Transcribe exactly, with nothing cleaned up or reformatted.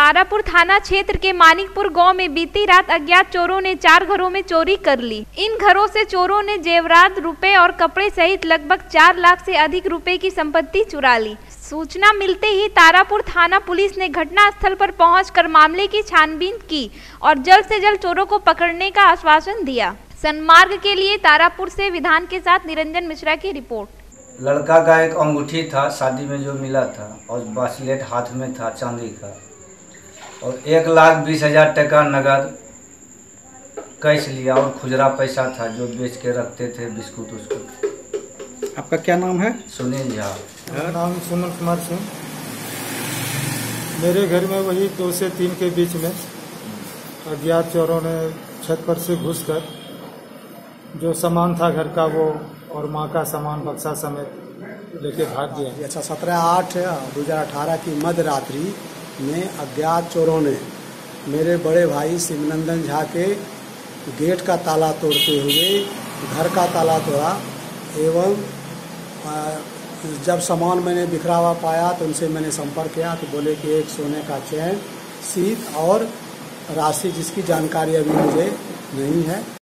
तारापुर थाना क्षेत्र के मानिकपुर गांव में बीती रात अज्ञात चोरों ने चार घरों में चोरी कर ली। इन घरों से चोरों ने जेवरात, रुपए और कपड़े सहित लगभग चार लाख से अधिक रुपए की संपत्ति चुरा ली। सूचना मिलते ही तारापुर थाना पुलिस ने घटना स्थल पर पहुंचकर मामले की छानबीन की और जल्द से जल्द चोरों को पकड़ने का आश्वासन दिया। सन्मार्ग के लिए तारापुर से विधान के साथ निरंजन मिश्रा की रिपोर्ट। लड़का का एक अंगूठी था शादी में जो मिला था और ब्रेसलेट हाथ में था चांदी का, और एक लाख बीस हजार टका नगद कैश लिया और खुजरा पैसा था जो बेच के रखते थे बिस्कुट उस्कुट। आपका क्या नाम है? सुनील झा। मेरा नाम सुनील कुमार सिंह। मेरे घर में वही दो से तीन के बीच में अज्ञात चोरों ने छत पर से घुसकर जो सामान था घर का वो और माँ का सामान बक्सा समेत लेके भाग गया। अच्छा, सत्रह आठ दो हजार अठारह की मध्य रात्रि में अज्ञात चोरों ने मेरे बड़े भाई शिवनंदन झा के गेट का ताला तोड़ते हुए घर का ताला तोड़ा एवं जब सामान मैंने बिखरा हुआ पाया तो उनसे मैंने संपर्क किया तो बोले कि एक सोने का चैन, सीट और राशि जिसकी जानकारी अभी मुझे नहीं है।